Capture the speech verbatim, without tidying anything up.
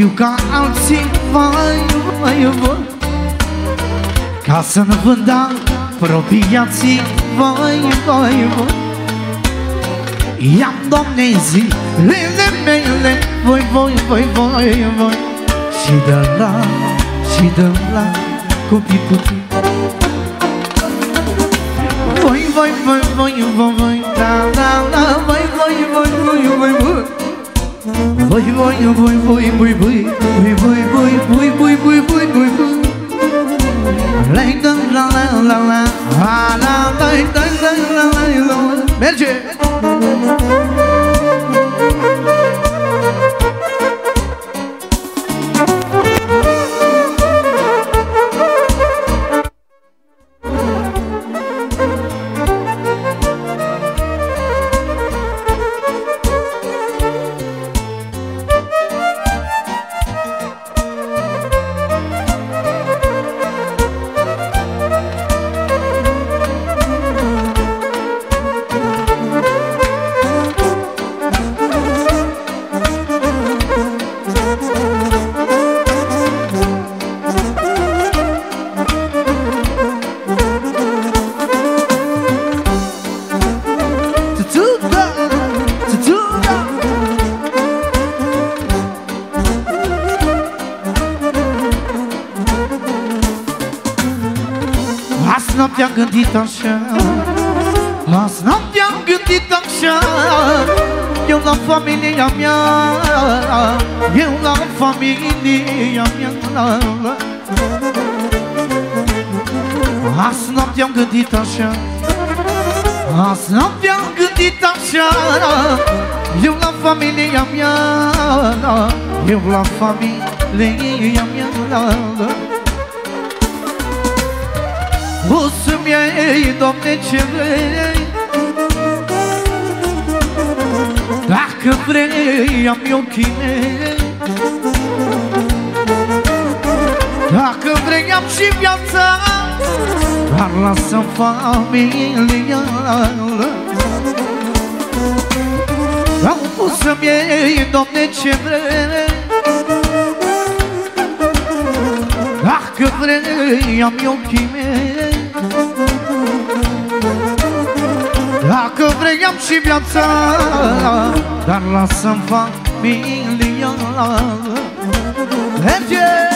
fiu ca alții, vai, vai, vai, ca să nu vând apropiații, vai, vai, vai. I-am, Doamne, zilele mele, voi, voi, voi, voi, voi, și de la, și de la copii puțini. Voi, voi, voi, voi, voi, voi, la, la, la, voi, voi, voi, voi, voi, voi. Voi, voi, voi, voi, voi, voi, voi, voi, voi, voi, voi, voi, voi, voi, voi. La, la, la, la, la, la, la, la, la, la, la. Merge! N-am gândit așa, azi n-am gândit așa. Eu la familia mea, eu la familia mea. Azi n-am gândit așa, azi n-am gândit așa. Eu la familia mea, eu la familia mea. O să-mi iei, Doamne, ce vrei, dacă vrei, am ochii mei. Dacă vrei, am și viața, dar lasă-mi familia. O să-mi iei, Doamne, ce vrei, dacă vrei, am ochii mei. Dacă vrei, am și viața, dar lasă-mi familia. Merge!